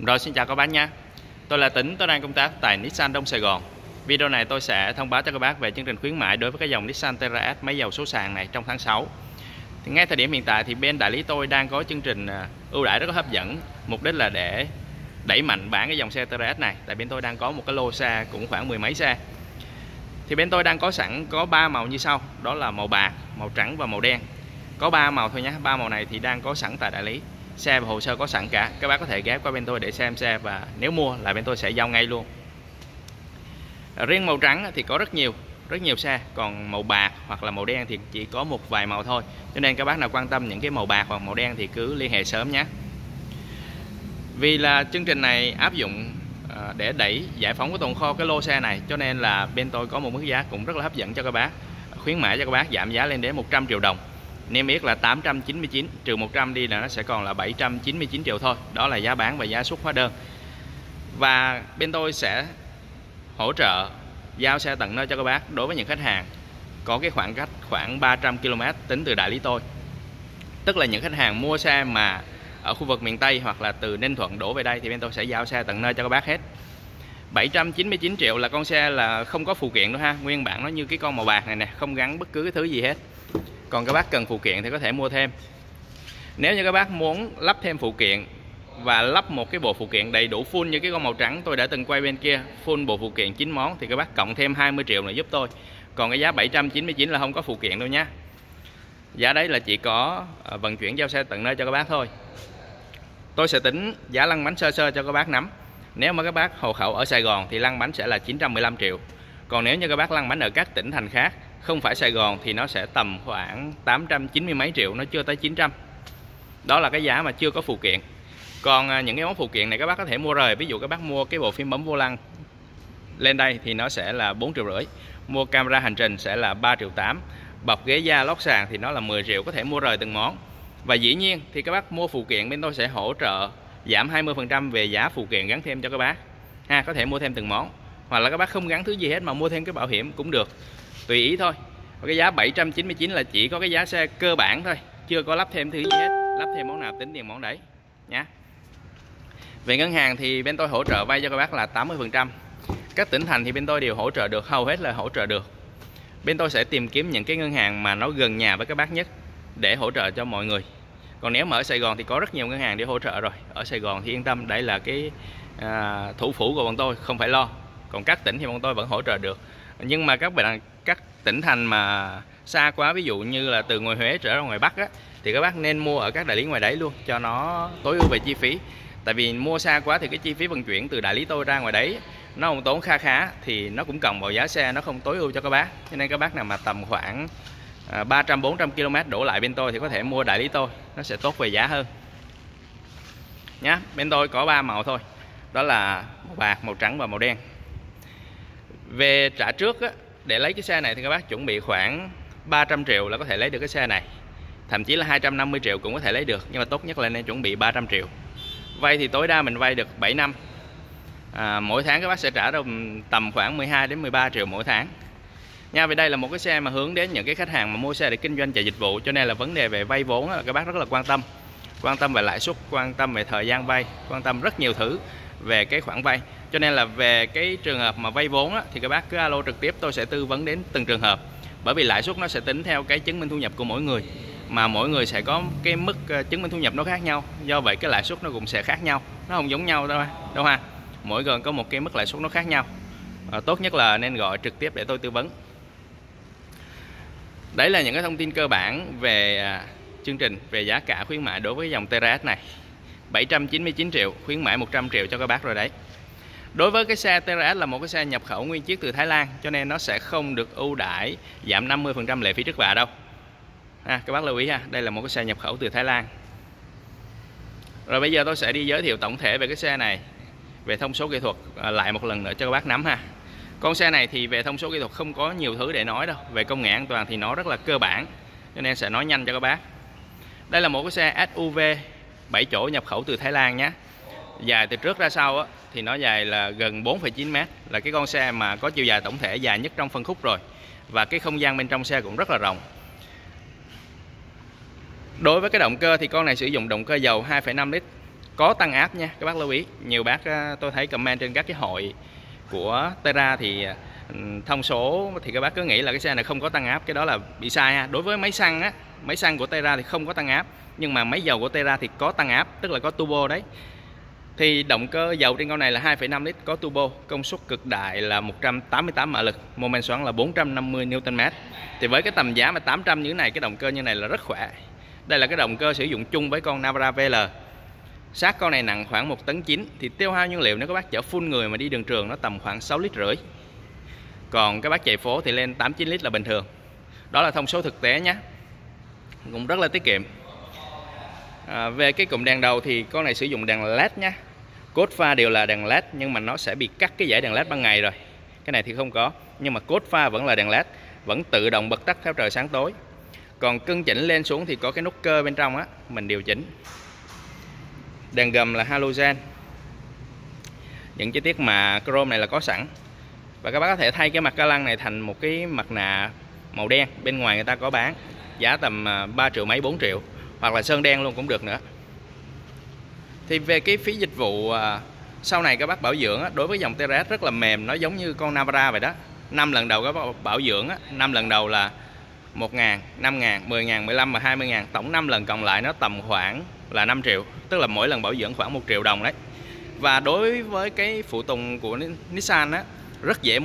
Rồi, xin chào các bác nha. Tôi là Tính, tôi đang công tác tại Nissan Đông Sài Gòn. Video này tôi sẽ thông báo cho các bác về chương trình khuyến mại đối với cái dòng Nissan Terra S máy dầu số sàn này trong tháng 6. Thì ngay thời điểm hiện tại thì bên đại lý tôi đang có chương trình ưu đãi rất là hấp dẫn, mục đích là để đẩy mạnh bán cái dòng xe Terra S này. Tại bên tôi đang có một cái lô xe cũng khoảng mười mấy xe. Thì bên tôi đang có sẵn có 3 màu như sau, đó là màu bạc, màu trắng và màu đen. Có 3 màu thôi nhé, 3 màu này thì đang có sẵn tại đại lý. Xe và hồ sơ có sẵn cả, các bác có thể ghé qua bên tôi để xem xe và nếu mua là bên tôi sẽ giao ngay luôn. Riêng màu trắng thì có rất nhiều xe, còn màu bạc hoặc là màu đen thì chỉ có một vài màu thôi. Cho nên các bác nào quan tâm những cái màu bạc hoặc màu đen thì cứ liên hệ sớm nhé. Vì là chương trình này áp dụng để đẩy giải phóng cái tồn kho cái lô xe này, cho nên là bên tôi có một mức giá cũng rất là hấp dẫn cho các bác. Khuyến mãi cho các bác giảm giá lên đến 100 triệu đồng. Niêm yết là 899 trừ 100 đi là nó sẽ còn là 799 triệu thôi. Đó là giá bán và giá xuất hóa đơn. Và bên tôi sẽ hỗ trợ giao xe tận nơi cho các bác đối với những khách hàng có cái khoảng cách khoảng 300 km tính từ đại lý tôi. Tức là những khách hàng mua xe mà ở khu vực miền Tây hoặc là từ Ninh Thuận đổ về đây thì bên tôi sẽ giao xe tận nơi cho các bác hết. 799 triệu là con xe là không có phụ kiện đâu ha, nguyên bản nó như cái con màu bạc này nè, không gắn bất cứ cái thứ gì hết. Còn các bác cần phụ kiện thì có thể mua thêm. Nếu như các bác muốn lắp thêm phụ kiện và lắp một cái bộ phụ kiện đầy đủ full như cái con màu trắng tôi đã từng quay bên kia, full bộ phụ kiện 9 món thì các bác cộng thêm 20 triệu nữa giúp tôi. Còn cái giá 799 là không có phụ kiện đâu nhé. Giá đấy là chỉ có vận chuyển giao xe tận nơi cho các bác thôi. Tôi sẽ tính giá lăn bánh sơ cho các bác nắm. Nếu mà các bác hộ khẩu ở Sài Gòn thì lăn bánh sẽ là 915 triệu. Còn nếu như các bác lăn bánh ở các tỉnh thành khác không phải Sài Gòn thì nó sẽ tầm khoảng 890 mấy triệu, nó chưa tới 900. Đó là cái giá mà chưa có phụ kiện. Còn những cái món phụ kiện này các bác có thể mua rời. Ví dụ các bác mua cái bộ phím bấm vô lăng lên đây thì nó sẽ là 4,5 triệu. Mua camera hành trình sẽ là 3,8 triệu. Bọc ghế da lót sàn thì nó là 10 triệu, có thể mua rời từng món. Và dĩ nhiên thì các bác mua phụ kiện bên tôi sẽ hỗ trợ giảm 20% về giá phụ kiện gắn thêm cho các bác. Có thể mua thêm từng món. Hoặc là các bác không gắn thứ gì hết mà mua thêm cái bảo hiểm cũng được. Tùy ý thôi. Và cái giá 799 là chỉ có cái giá xe cơ bản thôi, chưa có lắp thêm thứ gì hết. Lắp thêm món nào tính tiền món đấy nhé. Về ngân hàng thì bên tôi hỗ trợ vay cho các bác là 80%. Các tỉnh thành thì bên tôi đều hỗ trợ được, hầu hết là hỗ trợ được. Bên tôi sẽ tìm kiếm những cái ngân hàng mà nó gần nhà với các bác nhất để hỗ trợ cho mọi người. Còn nếu mà ở Sài Gòn thì có rất nhiều ngân hàng để hỗ trợ rồi. Ở Sài Gòn thì yên tâm, đây là cái thủ phủ của bọn tôi, không phải lo. Còn các tỉnh thì bọn tôi vẫn hỗ trợ được. Nhưng mà các tỉnh thành mà xa quá, ví dụ như là từ ngoài Huế trở ra ngoài Bắc á, thì các bác nên mua ở các đại lý ngoài đấy luôn cho nó tối ưu về chi phí. Tại vì mua xa quá thì cái chi phí vận chuyển từ đại lý tôi ra ngoài đấy nó không tốn khá thì nó cũng cộng vào giá xe, nó không tối ưu cho các bác. Cho nên các bác nào mà tầm khoảng 300-400 km đổ lại bên tôi thì có thể mua đại lý tôi, nó sẽ tốt về giá hơn nhá. Bên tôi có 3 màu thôi, đó là màu bạc, màu trắng và màu đen. Về trả trước á, để lấy cái xe này thì các bác chuẩn bị khoảng 300 triệu là có thể lấy được cái xe này. Thậm chí là 250 triệu cũng có thể lấy được, nhưng mà tốt nhất là nên chuẩn bị 300 triệu. Vay thì tối đa mình vay được 7 năm. Mỗi tháng các bác sẽ trả tầm khoảng 12 đến 13 triệu mỗi tháng nha. Vì đây là một cái xe mà hướng đến những cái khách hàng mà mua xe để kinh doanh chạy dịch vụ, cho nên là vấn đề về vay vốn các bác rất là quan tâm về lãi suất, quan tâm về thời gian vay, quan tâm rất nhiều thứ về cái khoản vay. Cho nên là về cái trường hợp mà vay vốn thì các bác cứ alo trực tiếp, tôi sẽ tư vấn đến từng trường hợp. Bởi vì lãi suất nó sẽ tính theo cái chứng minh thu nhập của mỗi người, mà mỗi người sẽ có cái mức chứng minh thu nhập nó khác nhau, do vậy cái lãi suất nó cũng sẽ khác nhau, nó không giống nhau đâu ha. Mỗi người có một cái mức lãi suất nó khác nhau. Tốt nhất là nên gọi trực tiếp để tôi tư vấn. Đấy là những cái thông tin cơ bản về chương trình, về giá cả khuyến mại đối với dòng Terra S này. 799 triệu, khuyến mại 100 triệu cho các bác rồi đấy. Đối với cái xe Terra S là một cái xe nhập khẩu nguyên chiếc từ Thái Lan, cho nên nó sẽ không được ưu đãi giảm 50% lệ phí trước bạ đâu. Các bác lưu ý ha, đây là một cái xe nhập khẩu từ Thái Lan. Rồi bây giờ tôi sẽ đi giới thiệu tổng thể về cái xe này, về thông số kỹ thuật lại một lần nữa cho các bác nắm ha. Con xe này thì về thông số kỹ thuật không có nhiều thứ để nói đâu. Về công nghệ an toàn thì nó rất là cơ bản, cho nên sẽ nói nhanh cho các bác. Đây là một cái xe SUV 7 chỗ nhập khẩu từ Thái Lan nhé. Dài từ trước ra sau thì nó dài là gần 4,9 m, là cái con xe mà có chiều dài tổng thể dài nhất trong phân khúc rồi. Và cái không gian bên trong xe cũng rất là rộng. Đối với cái động cơ thì con này sử dụng động cơ dầu 2,5 lít có tăng áp nha, các bác lưu ý. Nhiều bác tôi thấy comment trên các cái hội của Terra thì thông số thì các bác cứ nghĩ là cái xe này không có tăng áp, cái đó là bị sai ha. Đối với máy xăng á, máy xăng của Terra thì không có tăng áp, nhưng mà máy dầu của Terra thì có tăng áp, tức là có turbo đấy. Thì động cơ dầu trên con này là 2,5 lít có turbo, công suất cực đại là 188 mã lực, mô men xoắn là 450 Nm. Thì với cái tầm giá mà 800 như thế này, cái động cơ như này là rất khỏe. Đây là cái động cơ sử dụng chung với con Navara VL. Xác con này nặng khoảng 1,9 tấn, thì tiêu hao nhiên liệu nếu các bác chở full người mà đi đường trường nó tầm khoảng 6,5 lít. Còn các bác chạy phố thì lên 8-9 lít là bình thường. Đó là thông số thực tế nhé, cũng rất là tiết kiệm. Về cái cụm đèn đầu thì con này sử dụng đèn LED nhé. Cốt pha đều là đèn LED, nhưng mà nó sẽ bị cắt cái dải đèn LED ban ngày rồi. Cái này thì không có, nhưng mà cốt pha vẫn là đèn LED, vẫn tự động bật tắt theo trời sáng tối. Còn cân chỉnh lên xuống thì có cái nút cơ bên trong á, mình điều chỉnh. Đèn gầm là halogen. Những chi tiết mà chrome này là có sẵn. Và các bác có thể thay cái mặt ca lăng này thành một cái mặt nạ màu đen, bên ngoài người ta có bán, giá tầm 3 triệu mấy 4 triệu, hoặc là sơn đen luôn cũng được nữa. Thì về cái phí dịch vụ sau này các bác bảo dưỡng á, đối với dòng TRS rất là mềm, nó giống như con Navara vậy đó. 5 lần đầu các bác bảo dưỡng á, 5 lần đầu là 1.000, 5.000, 10.000, 15 và 20.000, tổng 5 lần còn lại nó tầm khoảng là 5 triệu, tức là mỗi lần bảo dưỡng khoảng 1 triệu đồng đấy. Và đối với cái phụ tùng của Nissan á, rất dễ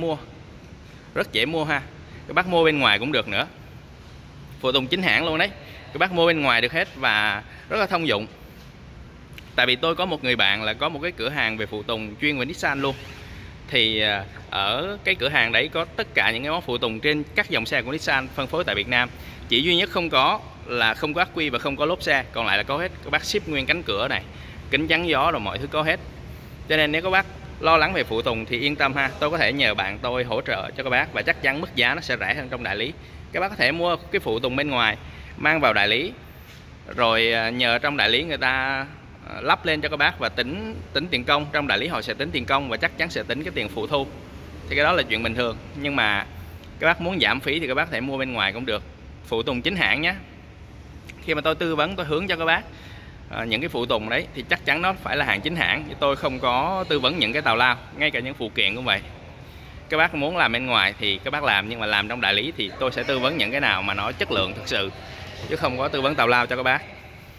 mua ha. Các bác mua bên ngoài cũng được nữa, phụ tùng chính hãng luôn đấy, các bác mua bên ngoài được hết và rất là thông dụng. Tại vì tôi có một người bạn là có một cái cửa hàng về phụ tùng chuyên về Nissan luôn. Thì ở cái cửa hàng đấy có tất cả những cái món phụ tùng trên các dòng xe của Nissan phân phối tại Việt Nam. Chỉ duy nhất không có là không có ắc quy và không có lốp xe, còn lại là có hết. Các bác ship nguyên cánh cửa này, kính chắn gió rồi mọi thứ có hết. Cho nên nếu các bác lo lắng về phụ tùng thì yên tâm ha, tôi có thể nhờ bạn tôi hỗ trợ cho các bác, và chắc chắn mức giá nó sẽ rẻ hơn trong đại lý. Các bác có thể mua cái phụ tùng bên ngoài mang vào đại lý, rồi nhờ trong đại lý người ta lắp lên cho các bác và tính tiền công. Trong đại lý họ sẽ tính tiền công và chắc chắn sẽ tính cái tiền phụ thu. Thì cái đó là chuyện bình thường. Nhưng mà các bác muốn giảm phí thì các bác có thể mua bên ngoài cũng được, phụ tùng chính hãng nhé. Khi mà tôi tư vấn, tôi hướng cho các bác những cái phụ tùng đấy thì chắc chắn nó phải là hàng chính hãng. Tôi không có tư vấn những cái tào lao, ngay cả những phụ kiện cũng vậy. Các bác muốn làm bên ngoài thì các bác làm, nhưng mà làm trong đại lý thì tôi sẽ tư vấn những cái nào mà nó chất lượng thực sự, chứ không có tư vấn tào lao cho các bác.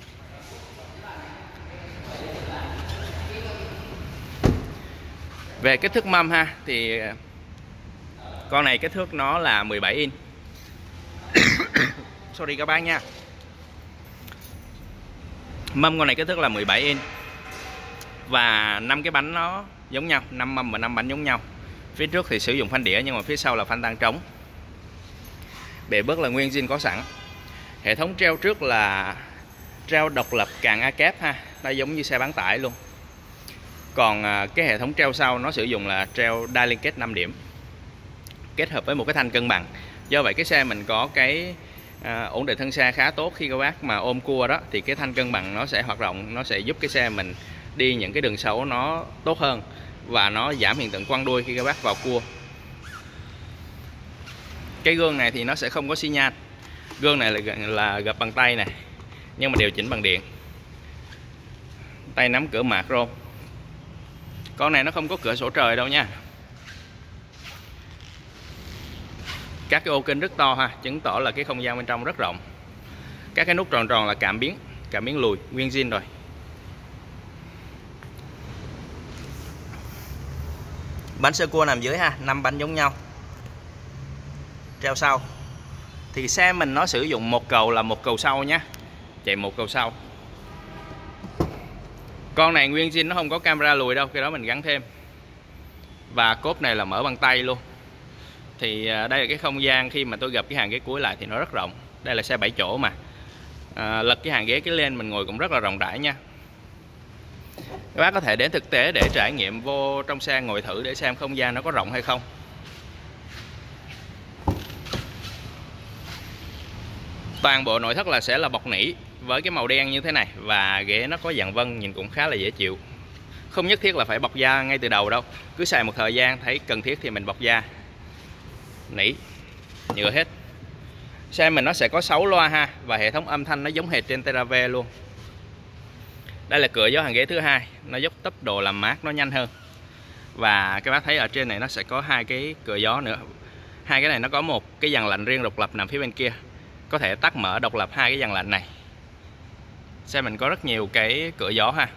Về kích thước mâm ha, thì con này kích thước nó là 17 inch. Sorry các bác nha. Mâm con này kích thước là 17 inch. Và 5 cái bánh nó giống nhau, 5 mâm và 5 bánh giống nhau. Phía trước thì sử dụng phanh đĩa, nhưng mà phía sau là phanh tang trống. Bệ bớt là nguyên zin có sẵn. Hệ thống treo trước là treo độc lập càng A kép ha, nó giống như xe bán tải luôn. Còn cái hệ thống treo sau nó sử dụng là treo đai liên kết 5 điểm, kết hợp với một cái thanh cân bằng. Do vậy cái xe mình có cái ổn định thân xe khá tốt. Khi các bác mà ôm cua đó thì cái thanh cân bằng nó sẽ hoạt động, nó sẽ giúp cái xe mình đi những cái đường xấu nó tốt hơn, và nó giảm hiện tượng quăng đuôi khi các bác vào cua. Cái gương này thì nó sẽ không có xi nhan. Gương này là gập bằng tay này, nhưng mà điều chỉnh bằng điện. Tay nắm cửa mạc rô. Con này nó không có cửa sổ trời đâu nha. Các cái ô kênh rất to ha, chứng tỏ là cái không gian bên trong rất rộng. Các cái nút tròn tròn là cảm biến lùi nguyên zin rồi. Bánh sơ cua nằm dưới ha, 5 bánh giống nhau. Treo sau thì xe mình nó sử dụng một cầu là một cầu sau nhé, chạy một cầu sau. Con này nguyên zin, nó không có camera lùi đâu, cái đó mình gắn thêm. Và cốp này là mở bằng tay luôn. Thì đây là cái không gian khi mà tôi gập cái hàng ghế cuối lại thì nó rất rộng. Đây là xe 7 chỗ mà. Lật cái hàng ghế cái lên mình ngồi cũng rất là rộng rãi nha. Các bác có thể đến thực tế để trải nghiệm vô trong xe ngồi thử để xem không gian nó có rộng hay không. Toàn bộ nội thất là sẽ là bọc nỉ với cái màu đen như thế này, và ghế nó có dạng vân, nhìn cũng khá là dễ chịu. Không nhất thiết là phải bọc da ngay từ đầu đâu, cứ xài một thời gian thấy cần thiết thì mình bọc da. Nỉ nhựa hết. Xe mình nó sẽ có 6 loa ha, và hệ thống âm thanh nó giống hệt trên Terra V luôn. Đây là cửa gió hàng ghế thứ hai, nó giúp tốc độ làm mát nó nhanh hơn. Và các bác thấy ở trên này nó sẽ có hai cái cửa gió nữa. Hai cái này nó có một cái dàn lạnh riêng độc lập nằm phía bên kia, có thể tắt mở độc lập hai cái dàn lạnh này. Xe mình có rất nhiều cái cửa gió ha.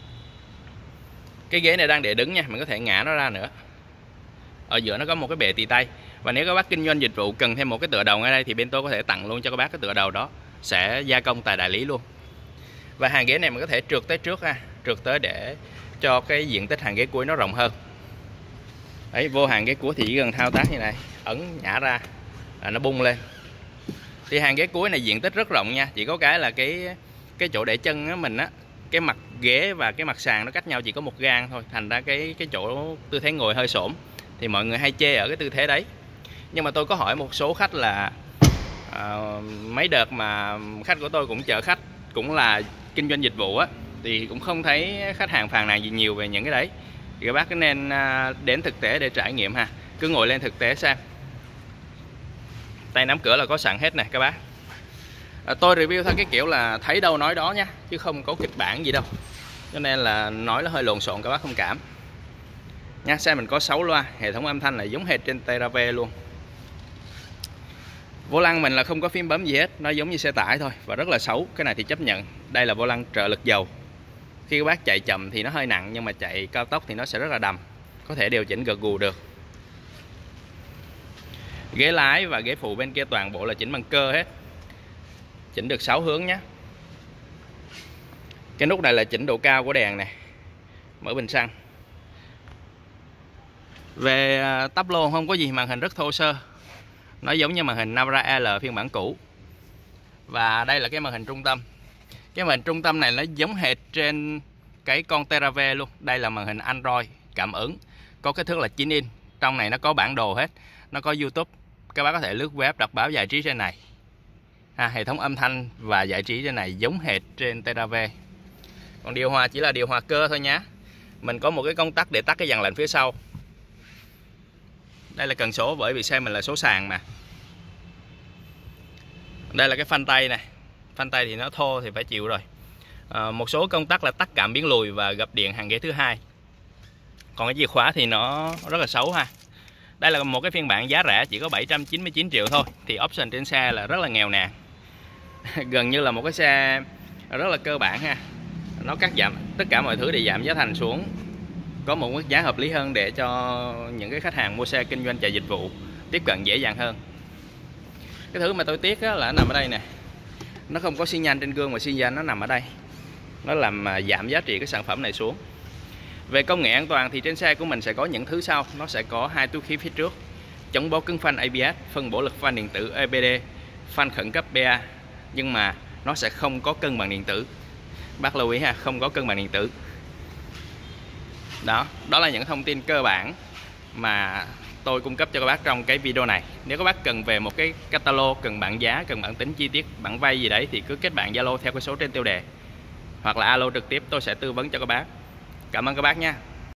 Cái ghế này đang để đứng nha, mình có thể ngã nó ra nữa. Ở giữa nó có một cái bệ tì tay. Và nếu các bác kinh doanh dịch vụ cần thêm một cái tựa đầu ngay đây thì bên tôi có thể tặng luôn cho các bác cái tựa đầu đó, sẽ gia công tại đại lý luôn. Và hàng ghế này mình có thể trượt tới trước ha, trượt tới để cho cái diện tích hàng ghế cuối nó rộng hơn. Đấy, vô hàng ghế cuối thì chỉ cần thao tác như này, ấn nhả ra là nó bung lên. Thì hàng ghế cuối này diện tích rất rộng nha, chỉ có cái là cái chỗ để chân á mình á, cái mặt ghế và cái mặt sàn nó cách nhau chỉ có một gang thôi, thành ra cái chỗ tư thế ngồi hơi xổm, thì mọi người hay chê ở cái tư thế đấy. Nhưng mà tôi có hỏi một số khách là mấy đợt mà khách của tôi cũng chở khách, cũng là kinh doanh dịch vụ á, thì cũng không thấy khách hàng phàn nàn gì nhiều về những cái đấy. Thì các bác cứ nên đến thực tế để trải nghiệm ha, cứ ngồi lên thực tế xem. Tay nắm cửa là có sẵn hết nè các bác. Tôi review theo cái kiểu là thấy đâu nói đó nha, chứ không có kịch bản gì đâu, cho nên là nói nó hơi lộn xộn, các bác thông cảm nha. Xe mình có 6 loa, hệ thống âm thanh là giống hệt trên Terrave luôn. Vô lăng mình là không có phím bấm gì hết, nó giống như xe tải thôi và rất là xấu. Cái này thì chấp nhận. Đây là vô lăng trợ lực dầu. Khi các bác chạy chậm thì nó hơi nặng, nhưng mà chạy cao tốc thì nó sẽ rất là đầm, có thể điều chỉnh gật gù được. Ghế lái và ghế phụ bên kia toàn bộ là chỉnh bằng cơ hết, chỉnh được 6 hướng nhé. Cái nút này là chỉnh độ cao của đèn này, mở bình xăng. Về tắp lô không có gì, màn hình rất thô sơ, nó giống như màn hình Navara L phiên bản cũ. Và đây là cái màn hình trung tâm. Cái màn hình trung tâm này nó giống hệt trên cái con Terrave luôn. Đây là màn hình Android cảm ứng, có kích thước là 9 inch. Trong này nó có bản đồ hết, nó có YouTube, các bác có thể lướt web, đọc báo giải trí trên này. Hệ thống âm thanh và giải trí trên này giống hệt trên Terrave. Còn điều hòa chỉ là điều hòa cơ thôi nhá. Mình có một cái công tắc để tắt cái dàn lạnh phía sau. Đây là cần số, bởi vì xe mình là số sàn mà. Đây là cái phanh tay này. Phanh tay thì nó thô thì phải chịu rồi. Một số công tắc là tắt cảm biến lùi và gập điện hàng ghế thứ hai. Còn cái chìa khóa thì nó rất là xấu ha. Đây là một cái phiên bản giá rẻ, chỉ có 799 triệu thôi. Thì option trên xe là rất là nghèo nàn. Gần như là một cái xe rất là cơ bản ha. Nó cắt giảm tất cả mọi thứ để giảm giá thành xuống, có một mức giá hợp lý hơn để cho những cái khách hàng mua xe kinh doanh chạy dịch vụ tiếp cận dễ dàng hơn. Cái thứ mà tôi tiếc là nằm ở đây nè, nó không có xi nhan trên gương mà xi nhan nó nằm ở đây, nó làm giảm giá trị cái sản phẩm này xuống. Về công nghệ an toàn thì trên xe của mình sẽ có những thứ sau. Nó sẽ có 2 túi khí phía trước, chống bó cứng phanh ABS, phân bổ lực phanh điện tử EBD, phanh khẩn cấp BA, nhưng mà nó sẽ không có cân bằng điện tử. Bác lưu ý ha, không có cân bằng điện tử. Đó là những thông tin cơ bản mà tôi cung cấp cho các bác trong cái video này. Nếu các bác cần về một cái catalog, cần bảng giá, cần bảng tính chi tiết, bảng vay gì đấy thì cứ kết bạn Zalo theo cái số trên tiêu đề, hoặc là alo trực tiếp, tôi sẽ tư vấn cho các bác. Cảm ơn các bác nha.